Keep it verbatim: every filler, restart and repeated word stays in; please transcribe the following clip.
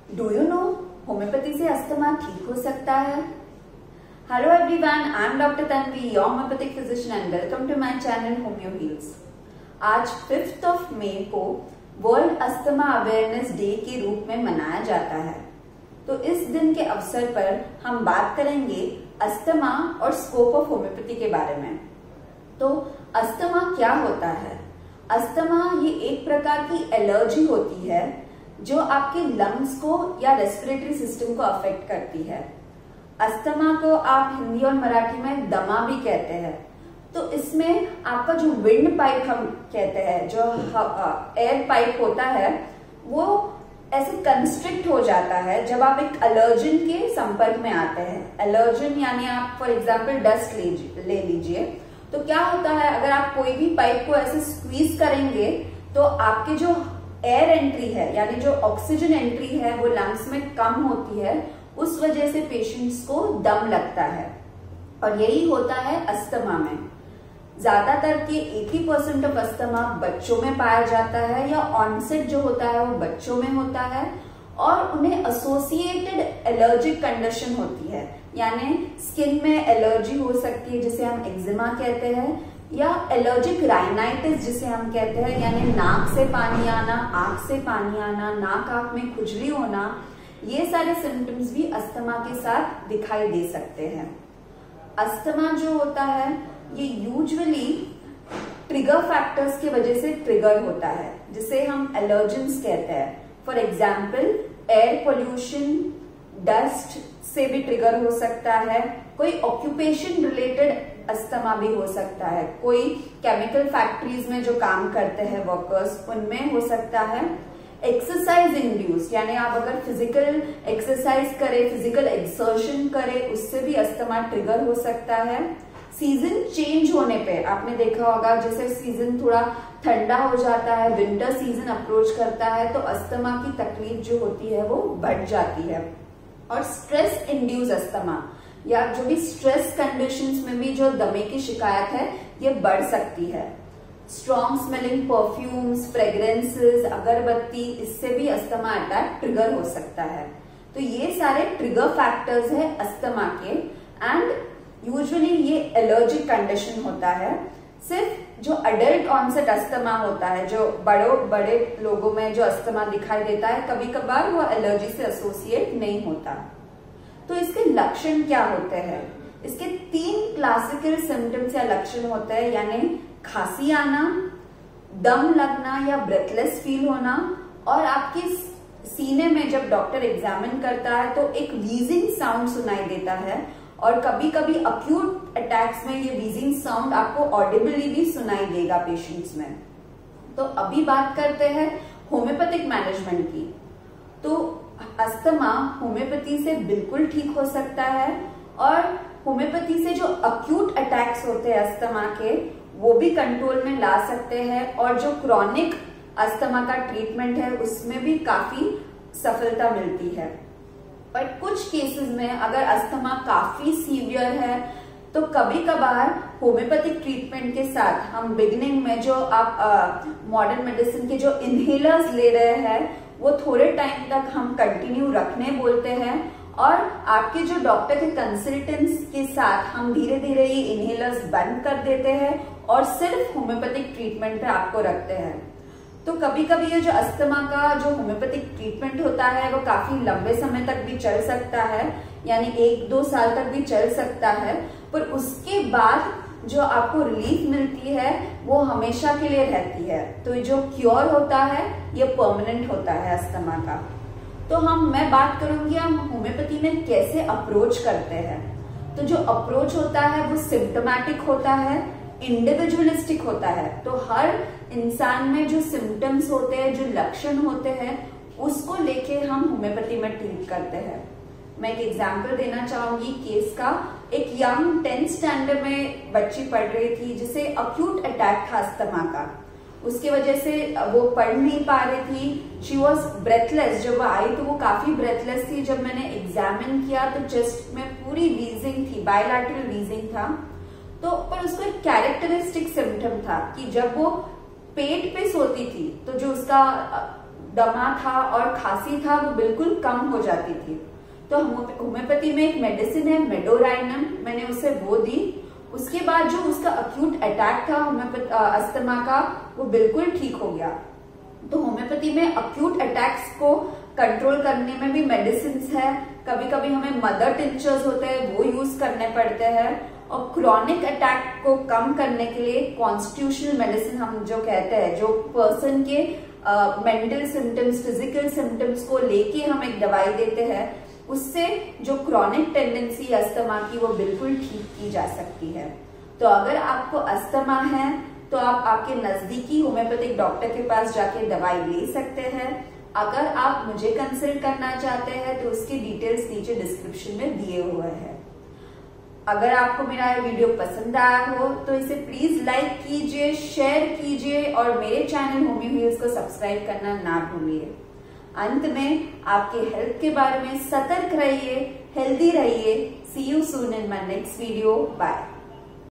Do you know homeopathy से asthma ठीक हो सकता है? Hello everyone, I am doctor Tanvi, your homeopathic physician and welcome to my channel Homeo Heals. आज fifth of May को world asthma awareness day के रूप में मनाया जाता है। तो इस दिन के अवसर पर हम बात करेंगे अस्थमा और स्कोप ऑफ होम्योपैथी के बारे में। तो अस्थमा क्या होता है? अस्थमा ये एक प्रकार की एलर्जी होती है जो आपके लंग्स को या रेस्पिरेटरी सिस्टम को अफेक्ट करती है। अस्थमा को आप हिंदी और मराठी में दमा भी कहते हैं। तो इसमें आपका जो विंड पाइप हम कहते हैं, जो एयर पाइप होता है, वो ऐसे कंस्ट्रिक्ट हो जाता है जब आप एक एलर्जन के संपर्क में आते हैं। एलर्जन यानी आप फॉर एग्जाम्पल डस्ट ले लीजिए। तो क्या होता है, अगर आप कोई भी पाइप को ऐसे स्क्वीज करेंगे तो आपके जो एयर एंट्री है यानी जो ऑक्सीजन एंट्री है वो लंग्स में कम होती है। उस वजह से पेशेंट्स को दम लगता है और यही होता है अस्थमा में। ज्यादातर के अस्सी परसेंट ऑफ अस्थमा बच्चों में पाया जाता है या ऑनसेट जो होता है वो बच्चों में होता है और उन्हें एसोसिएटेड एलर्जिक कंडीशन होती है, यानी स्किन में एलर्जी हो सकती है जिसे हम एक्जिमा कहते हैं, या एलर्जिक राइनाइटिस जिसे हम कहते हैं, यानी नाक से पानी आना, आंख से पानी आना, नाक आंख में खुजली होना। ये सारे सिम्टम्स भी अस्थमा के साथ दिखाई दे सकते हैं। अस्थमा जो होता है ये यूजुअली ट्रिगर फैक्टर्स की वजह से ट्रिगर होता है जिसे हम एलर्जेंस कहते हैं। For example air pollution, dust से भी ट्रिगर हो सकता है। कोई ऑक्यूपेशन रिलेटेड अस्थमा भी हो सकता है। कोई केमिकल फैक्ट्रीज में जो काम करते हैं वर्कर्स, उनमें हो सकता है। एक्सरसाइज इंड्यूस यानी आप अगर फिजिकल एक्सरसाइज करें, फिजिकल एक्सर्शन करें, उससे भी अस्थमा ट्रिगर हो सकता है। सीजन चेंज होने पे आपने देखा होगा, जैसे सीजन थोड़ा ठंडा हो जाता है, विंटर सीजन अप्रोच करता है तो अस्थमा की तकलीफ जो होती है वो बढ़ जाती है। और स्ट्रेस इंड्यूस अस्थमा या जो भी स्ट्रेस कंडीशंस में भी जो दमे की शिकायत है ये बढ़ सकती है। स्ट्रॉन्ग स्मेलिंग परफ्यूम्स, फ्रेग्रेंसेस, अगरबत्ती, इससे भी अस्थमा अटैक ट्रिगर हो सकता है। तो ये सारे ट्रिगर फैक्टर्स है अस्थमा के। एंड यूजुअली ये एलर्जिक कंडीशन होता है। सिर्फ जो अडल्ट ऑनसेट अस्थमा होता है, जो बड़ो बड़े लोगों में जो अस्थमा दिखाई देता है, कभी कभार वो एलर्जी से एसोसिएट नहीं होता। तो इसके लक्षण क्या होते हैं? इसके तीन क्लासिकल सिम्टम्स या लक्षण होते हैं, यानी खांसी आना, दम लगना या ब्रेथलेस फील होना, और आपके सीने में जब डॉक्टर एग्जामिन करता है तो एक वीजिंग साउंड सुनाई देता है। और कभी कभी अक्यूट अटैक्स में ये वीजिंग साउंड आपको ऑडिबली भी सुनाई देगा पेशेंट्स में। तो अभी बात करते हैं होम्योपैथिक मैनेजमेंट की। तो अस्थमा होम्योपैथी से बिल्कुल ठीक हो सकता है और होम्योपैथी से जो अक्यूट अटैक्स होते हैं अस्थमा के वो भी कंट्रोल में ला सकते हैं, और जो क्रॉनिक अस्थमा का ट्रीटमेंट है उसमें भी काफी सफलता मिलती है। पर कुछ केसेस में अगर अस्थमा काफी सीवियर है तो कभी कभार होम्योपैथिक ट्रीटमेंट के साथ हम बिगिनिंग में जो आप मॉडर्न मेडिसिन के जो इनहेलर्स ले रहे हैं वो थोड़े टाइम तक हम कंटिन्यू रखने बोलते हैं, और आपके जो डॉक्टर के कंसल्टेंट्स के साथ हम धीरे धीरे ये इनहेलर्स बंद कर देते हैं और सिर्फ होम्योपैथिक ट्रीटमेंट पे आपको रखते हैं। तो कभी कभी ये जो अस्थमा का जो होम्योपैथिक ट्रीटमेंट होता है वो काफी लंबे समय तक भी चल सकता है, यानी एक दो साल तक भी चल सकता है। पर उसके बाद जो आपको रिलीफ मिलती है वो हमेशा के लिए रहती है। तो जो क्योर होता है ये परमानेंट होता है अस्थमा का। तो हम मैं बात करूंगी हम होम्योपैथी में कैसे अप्रोच करते हैं। तो जो अप्रोच होता है वो सिम्टोमेटिक होता है, इंडिविजुअलिस्टिक होता है। तो हर इंसान में जो सिम्टम्स होते हैं, जो लक्षण होते हैं, उसको लेके हम होम्योपैथी में ट्रीट करते हैं। मैं एक एग्जांपल देना चाहूंगी केस का। एक यंग टेंथ स्टैंडर्ड में बच्ची पढ़ रही थी जिसे अक्यूट अटैक था अस्थमा का। उसके वजह से वो पढ़ नहीं पा रही थी। She was breathless. जब वो आई तो वो काफी ब्रेथलेस थी। जब मैंने एग्जामिन किया तो चेस्ट में पूरी वीजिंग थी, बायलैटरल वीजिंग था। तो पर उसको एक कैरेक्टरिस्टिक सिम्टम था कि जब वो पेट पे सोती थी तो जो उसका दमा था और खांसी था वो बिल्कुल कम हो जाती थी। तो होम्योपैथी में एक मेडिसिन है मेडोराइनम, मैंने उसे वो दी। उसके बाद जो उसका अक्यूट अटैक था होम्योपैथी अस्थमा का वो बिल्कुल ठीक हो गया। तो होम्योपैथी में अक्यूट अटैक्स को कंट्रोल करने में भी मेडिसिन है। कभी कभी हमें मदर टिंचर्स होते हैं वो यूज करने पड़ते हैं, और क्रॉनिक अटैक को कम करने के लिए कॉन्स्टिट्यूशनल मेडिसिन हम जो कहते हैं, जो पर्सन के मेंटल सिम्टम्स, फिजिकल सिम्टम्स को लेके हम एक दवाई देते हैं, उससे जो क्रॉनिक टेंडेंसी अस्थमा की वो बिल्कुल ठीक की जा सकती है। तो अगर आपको अस्थमा है तो आप आपके नजदीकी होम्योपैथिक डॉक्टर के पास जाके दवाई ले सकते हैं। अगर आप मुझे कंसल्ट करना चाहते हैं तो उसकी डिटेल्स नीचे डिस्क्रिप्शन में दिए हुए हैं। अगर आपको मेरा ये वीडियो पसंद आया हो तो इसे प्लीज लाइक कीजिए, शेयर कीजिए और मेरे चैनल होम्यो हील्स को सब्सक्राइब करना ना भूलिए। अंत में आपके हेल्थ के बारे में सतर्क रहिए, हेल्दी रहिए। See you soon in my next video. Bye.